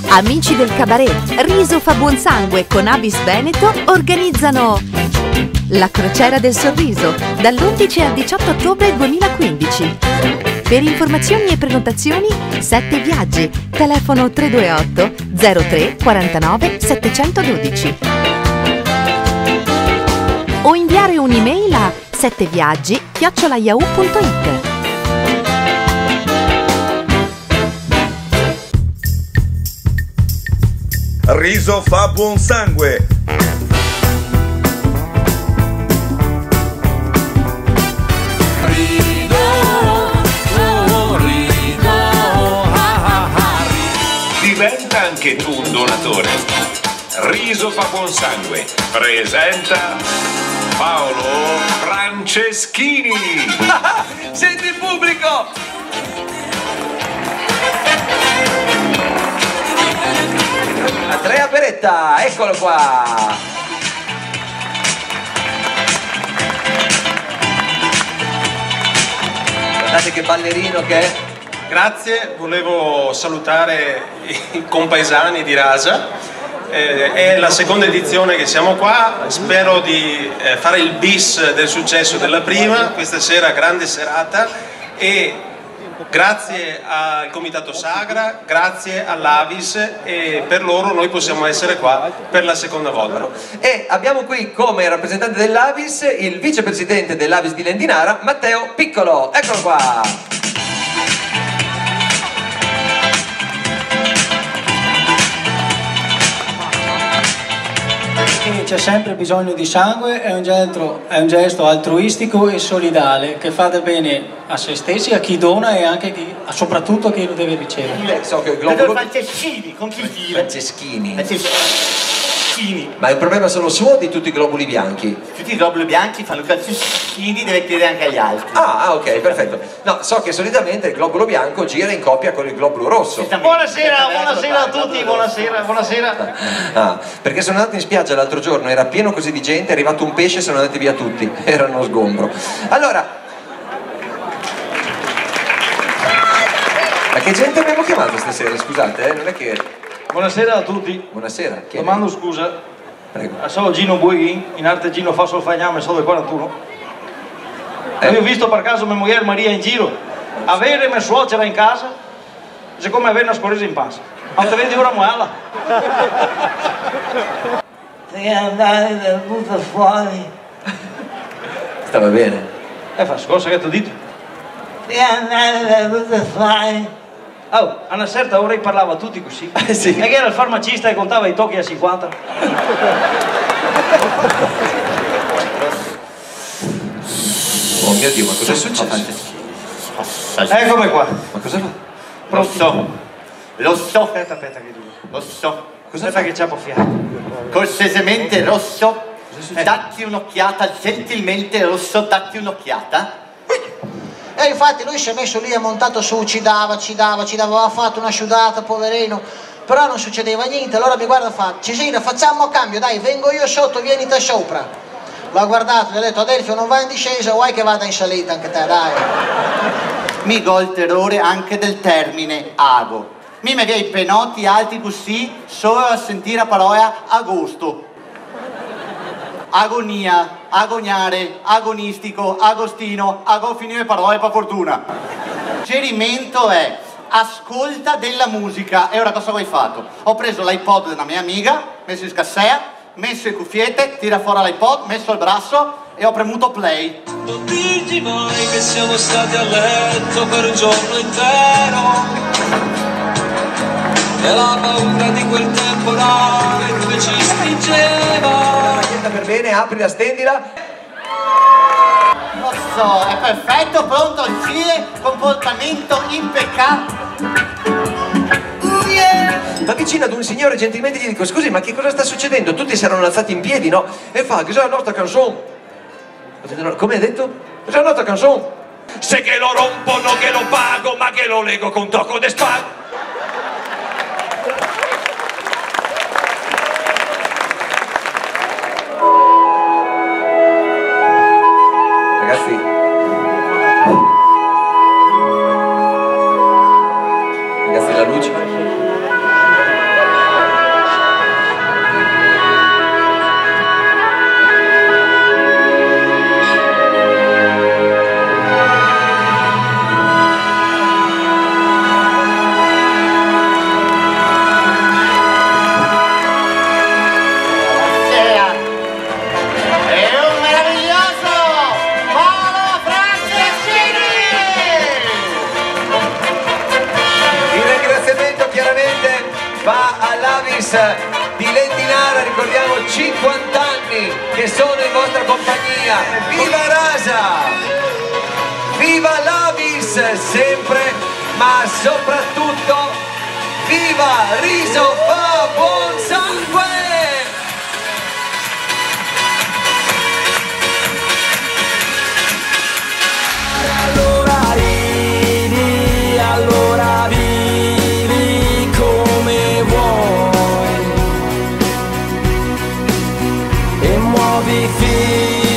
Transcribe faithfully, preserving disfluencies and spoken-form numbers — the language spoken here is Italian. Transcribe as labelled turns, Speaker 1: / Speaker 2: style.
Speaker 1: Amici del cabaret, Riso fa buon sangue con Avis Veneto organizzano la Crociera del Sorriso dall'undici al diciotto ottobre duemilaquindici. Per informazioni e prenotazioni sette Viaggi, telefono tre due otto zero tre quarantanove settecentododici o inviare un'email a sette viaggi chiocciola yahoo punto it.
Speaker 2: Riso fa buon sangue.
Speaker 3: Rido, oh, rido, ah, ah, ah, rido.
Speaker 4: Diventa anche tu un donatore. Riso fa buon sangue presenta Paolo Franceschini.
Speaker 3: Senti il pubblico!
Speaker 5: Andrea Beretta, eccolo qua! Guardate che ballerino che è!
Speaker 6: Grazie, volevo salutare i compaesani di Rasa. Eh, è la seconda edizione che siamo qua, spero di eh, fare il bis del successo della prima, questa sera grande serata e grazie al Comitato Sagra, grazie all'Avis e per loro noi possiamo essere qua per la seconda volta.
Speaker 5: E abbiamo qui come rappresentante dell'Avis il vicepresidente dell'Avis di Lendinara, Matteo Piccolo, eccolo qua!
Speaker 7: C'è sempre bisogno di sangue, è un, gesto, è un gesto altruistico e solidale che fa del bene a se stessi, a chi dona e anche chi, soprattutto a chi lo deve ricevere.
Speaker 5: So che il globulo...
Speaker 8: Franceschini, con chi dire?
Speaker 5: Franceschini.
Speaker 8: Franceschini.
Speaker 5: Ma è un problema solo suo o di tutti i globuli bianchi?
Speaker 8: Tutti i globuli bianchi fanno Franceschini, deve chiedere anche agli altri.
Speaker 5: Ah, ah, ok, perfetto. No, so che solitamente il globulo bianco gira in coppia con il globulo rosso.
Speaker 8: Buonasera, buonasera a tutti, buonasera, buonasera.
Speaker 5: Ah, perché sono andato in spiaggia l'altro giorno, era pieno così di gente, è arrivato un pesce e sono andati via tutti. Era uno sgombro. Allora... Ma che gente abbiamo chiamato stasera, scusate, eh? Non è che...
Speaker 9: Buonasera a tutti.
Speaker 5: Buonasera. Chi è?
Speaker 9: Domando scusa.
Speaker 5: Prego.
Speaker 9: Sono Gino Buighin, in arte Gino fa sul fagname, sono del quarantuno. Eh. Io ho visto per caso mia moglie Maria in giro. Avere mia suocera in casa, è come avere una scorresa in passa. Ma te vedi ora muela.
Speaker 10: Devi andare dal butta fuori.
Speaker 5: Stava bene.
Speaker 9: E fa scorsa che ti ho detto.
Speaker 10: Devi andare dal butta fuori.
Speaker 9: Oh, a una certa ora parlava tutti così.
Speaker 5: Eh sì.
Speaker 9: E che era il farmacista e contava i tocchi a cinquanta.
Speaker 5: Oh mio Dio, ma cosa è successo?
Speaker 9: Eccomi qua.
Speaker 5: Ma cosa fa?
Speaker 8: Lo so, lo so,
Speaker 9: Aspetta, aspetta che dico.
Speaker 8: lo so.
Speaker 9: Cosa fa che c'ha fiato?
Speaker 8: Cortesemente rosso, datti un'occhiata, gentilmente rosso, datti un'occhiata.
Speaker 10: E infatti lui si è messo lì, è montato su, ci dava, ci dava, ci dava, aveva fatto una sciudata, poverino, però non succedeva niente. Allora mi guarda e fa: Cesina, facciamo a cambio, dai, vengo io sotto, vieni te sopra. L'ho guardato, gli ho detto: Adelfio, non vai in discesa, vuoi che vada in salita anche te, dai.
Speaker 8: Mi go il terrore anche del termine ago. Mi mi i penoti alti così solo a sentire la parola agosto. Agonia, agoniare, agonistico, agostino, ago finire parole per fortuna. Suggerimento è: ascolta della musica. E ora cosa hai fatto? Ho preso l'iPod della mia amica, messo in scassea, messo le cuffiette, tira fuori l'iPod, messo il braccio e ho premuto play.
Speaker 3: Non dirti mai che siamo stati a letto per un giorno intero e la paura di quel temporale come ci stringeva.
Speaker 5: Per bene, aprila, stendila.
Speaker 8: Lo so, è perfetto, pronto al fine, comportamento impeccabile. Uh, yeah.
Speaker 5: Va vicino ad un signore, gentilmente gli dico: scusi, ma che cosa sta succedendo? Tutti si erano alzati in piedi, no? E fa: cos'è la nostra canzone? Come hai detto? Cos'è la nostra canzone?
Speaker 3: Se che lo rompo, no che lo pago, ma che lo lego con tocco de spago.
Speaker 5: Ragazzi, ragazzi, la luce. bis di Lendinara, ricordiamo cinquanta anni che sono in vostra compagnia. Viva Rasa! Viva l'Avis sempre, ma soprattutto viva Riso fa buon sangue!
Speaker 11: Allora ridi, allora vivi come vuoi e muovi fino